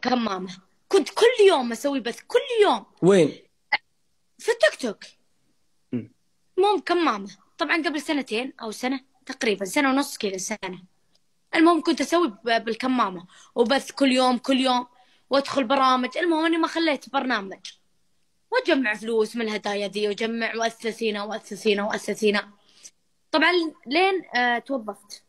كمامة. كنت كل يوم اسوي بث، كل يوم. وين؟ في التيك توك. م. المهم كمامة، طبعا قبل سنتين او سنة تقريبا، سنة ونص كذا، سنة. المهم كنت اسوي بالكمامة وبث كل يوم كل يوم، وادخل برامج. المهم اني ما خليت برنامج، واجمع فلوس من الهدايا ذي، واجمع واسس هنا واسس هنا واسس هنا. طبعا لين توظفت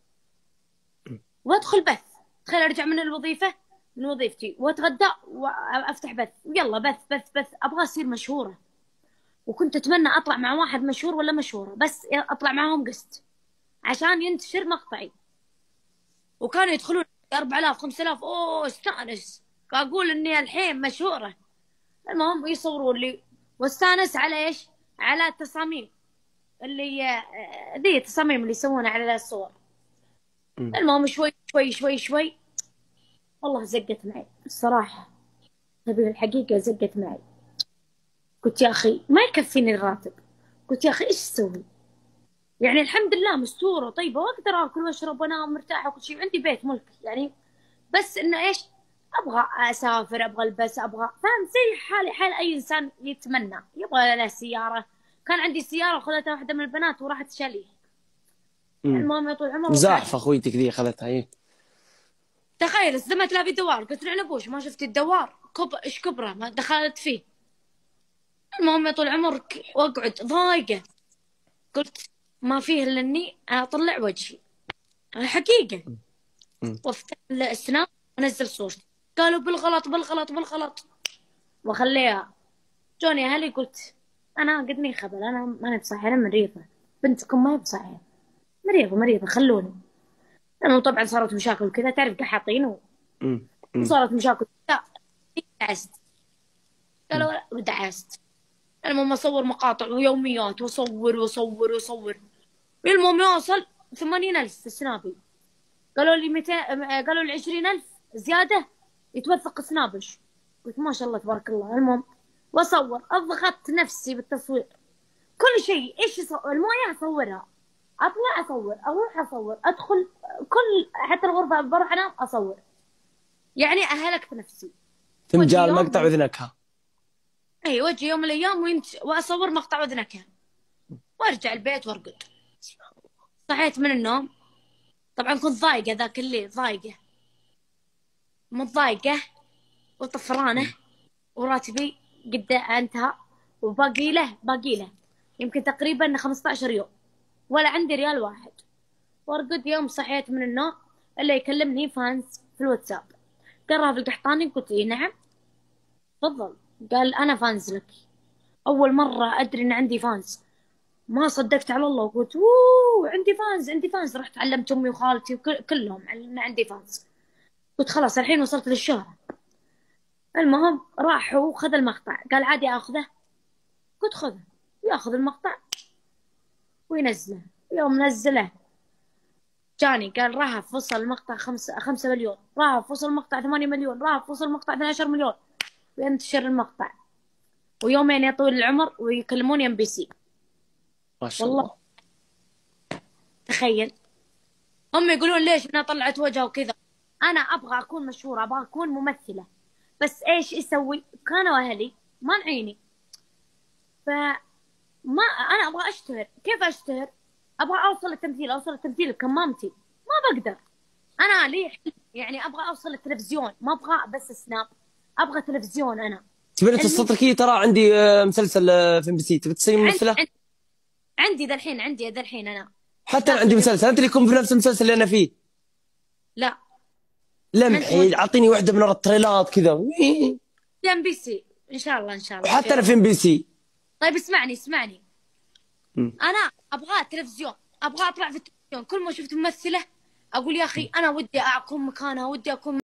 وادخل بث. تخيل ارجع من الوظيفة، من وظيفتي، واتغدى وافتح بث، ويلا بث بث بث. ابغى اصير مشهورة، وكنت اتمنى اطلع مع واحد مشهور ولا مشهورة، بس اطلع معهم قسط عشان ينتشر مقطعي. وكانوا يدخلون 4000 5000. اوه استانس، اقول اني الحين مشهورة. المهم يصوروا لي، واستانس على ايش؟ على التصاميم اللي ذي التصاميم اللي يسوونها على الصور. المهم شوي شوي شوي شوي، والله زقت معي الصراحة. تبي الحقيقة زقت معي. قلت يا أخي ما يكفيني الراتب. قلت يا أخي إيش أسوي؟ يعني الحمد لله مستورة طيبة، وأقدر آكل وأشرب وأنام مرتاحة وكل شيء، عندي بيت ملك يعني. بس إنه إيش؟ أبغى أسافر، أبغى ألبس، أبغى، فاهم؟ زي حالي حال أي إنسان يتمنى يبغى له سيارة. كان عندي سيارة وخذتها واحدة من البنات وراحت شاليه. المهم يا طول العمر زاحف اخويتك ذي اخذتها. ايه تخيل استلمت لها في دوار. قلت له عنبوش ما شفت الدوار ايش كبره ما دخلت فيه. المهم يا طول عمرك واقعد ضايقه. قلت ما فيه الا اني اطلع وجهي الحقيقه، وافتح السناب وانزل صورتي. قالوا بالغلط بالغلط بالغلط، واخليها. جوني اهلي، قلت انا قدني خبل، انا ماني بصحيح، انا مريضه، بنتكم ما هي بصحيح، مريضه مريضه خلوني. لانه طبعا صارت مشاكل وكذا، تعرف قحاطين وصارت مشاكل. لا دعست، قالوا لا، ودعست. المهم اصور مقاطع ويوميات، واصور واصور واصور. المهم يوصل 80,000 في سنابي. قالوا لي 200، قالوا لي 20,000 زيادة يتوثق سنابش. قلت ما شاء الله تبارك الله. المهم واصور، اضغط نفسي بالتصوير كل شيء. ايش المويه اصورها، اطلع اصور، اروح اصور، ادخل كل حتى الغرفة بروح انام اصور. يعني اهلكت نفسي. فنجان مقطع وذنكها. اي وجي يوم من الايام واصور مقطع وذنكها، وارجع البيت وارقد. صحيت من النوم، طبعا كنت ضايقه ذاك الليل، ضايقه متضايقه وطفرانه، وراتبي قد انتهى، وباقي له يمكن تقريبا 15 يوم، ولا عندي ريال واحد. وارقد. يوم صحيت من النوم الا يكلمني فانز في الواتساب. قال رافل القحطاني. قلت اي نعم تفضل. قال انا فانز لك، اول مره ادري ان عندي فانز. ما صدقت على الله، وقلت اوه عندي فانز عندي فانز. رحت علمت امي وخالتي كلهم ان عندي فانز. قلت خلاص الحين وصلت للشهرة. المهم راح وخذ المقطع، قال عادي اخذه. قلت خذه. ياخذ المقطع وينزله. يوم نزله جاني قال رهف وصل المقطع 5 مليون، رهف وصل المقطع 8 مليون، رهف وصل المقطع 12 مليون. وينتشر المقطع، ويومين يا طويل العمر ويكلموني ام بي سي. ما شاء والله الله. تخيل، هم يقولون ليش انا طلعت وجهها وكذا. انا ابغى اكون مشهوره، ابغى اكون ممثله، بس ايش اسوي؟ كانوا اهلي مانعيني. فما انا ابغى اشتهر. كيف اشتهر؟ ابغى اوصل للتمثيل، اوصل للتمثيل بكمامتي. ما بقدر. انا لي يعني ابغى اوصل للتلفزيون، ما ابغى بس سناب، ابغى تلفزيون. انا تبي تصدقي ترى عندي مسلسل في ام بي سي، تبي تصير ممثله؟ عندي ذا الحين انا. حتى انا عندي مسلسل، انت اللي يكون في نفس المسلسل اللي انا فيه. لا لمحي اعطيني واحده من التريلات كذا. ام بي سي ان شاء الله ان شاء الله. وحتى انا في ام بي سي. طيب اسمعني. انا ابغى تلفزيون، ابغى اطلع في التلفزيون. كل ما شفت ممثله اقول يا اخي انا ودي اكون مكانها، ودي اكون